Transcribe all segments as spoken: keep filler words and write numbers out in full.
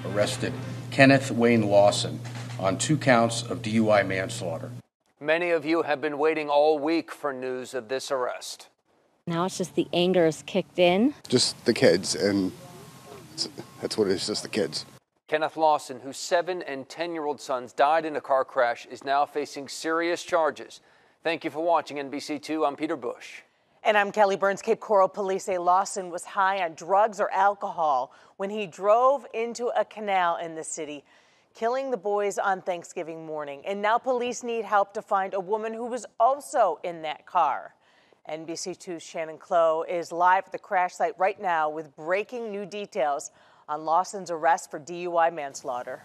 arrested Kenneth Wayne Lawson on two counts of D U I manslaughter. Many of you have been waiting all week for news of this arrest. Now it's just the anger has kicked in. Just the kids, and that's what it is, just the kids. Kenneth Lawson, whose seven and ten-year-old sons died in a car crash, is now facing serious charges. Thank you for watching N B C two. I'm Peter Bush. And I'm Kelly Burns. Cape Coral police say Lawson was high on drugs or alcohol when he drove into a canal in the city, killing the boys on Thanksgiving morning. And now police need help to find a woman who was also in that car. N B C two's Shannon Clough is live at the crash site right now with breaking new details on Lawson's arrest for D U I manslaughter.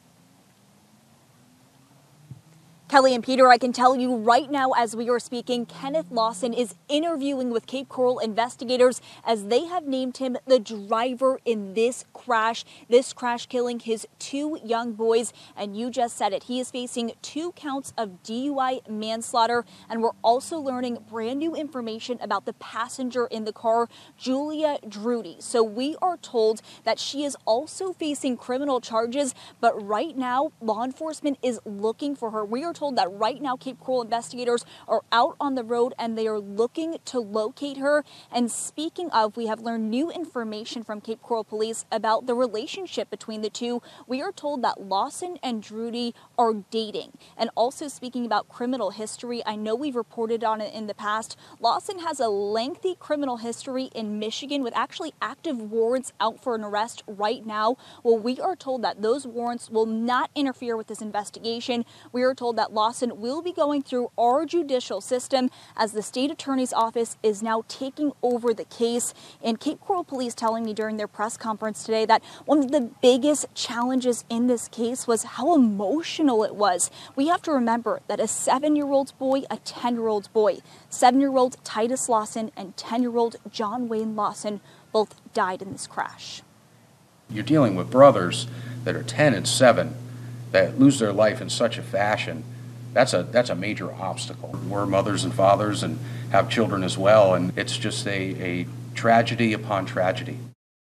Kelly and Peter, I can tell you right now as we are speaking, Kenneth Lawson is interviewing with Cape Coral investigators as they have named him the driver in this crash, this crash killing his two young boys. And you just said it, he is facing two counts of D U I manslaughter. And we're also learning brand new information about the passenger in the car, Julia Drudy. So we are told that she is also facing criminal charges, but right now law enforcement is looking for her. We are told that right now Cape Coral investigators are out on the road and they are looking to locate her. And speaking of, we have learned new information from Cape Coral police about the relationship between the two. We are told that Lawson and Drudy are dating. And also speaking about criminal history, I know we've reported on it in the past. Lawson has a lengthy criminal history in Michigan with actually active warrants out for an arrest right now. Well, we are told that those warrants will not interfere with this investigation. We are told that Lawson will be going through our judicial system as the state attorney's office is now taking over the case. And Cape Coral police telling me during their press conference today that one of the biggest challenges in this case was how emotional it was. We have to remember that a seven-year-old boy, a ten-year-old boy, seven-year-old Titus Lawson and ten-year-old John Wayne Lawson both died in this crash. You're dealing with brothers that are ten and seven that lose their life in such a fashion. That's a that's a major obstacle. We're mothers and fathers and have children as well, and it's just a, a tragedy upon tragedy.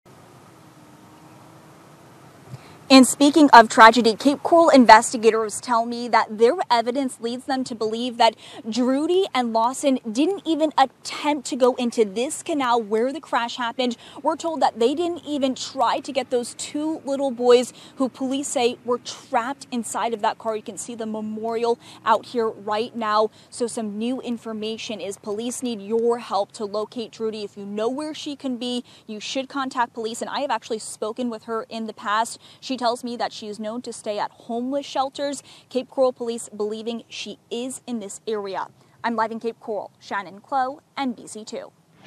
And speaking of tragedy, Cape Coral investigators tell me that their evidence leads them to believe that Drudy and Lawson didn't even attempt to go into this canal where the crash happened. We're told that they didn't even try to get those two little boys who police say were trapped inside of that car. You can see the memorial out here right now. So some new information is police need your help to locate Drudy. If you know where she can be, you should contact police. And I have actually spoken with her in the past. She tells me that she is known to stay at homeless shelters. Cape Coral police believing she is in this area. I'm live in Cape Coral. Shannon Clough, N B C two.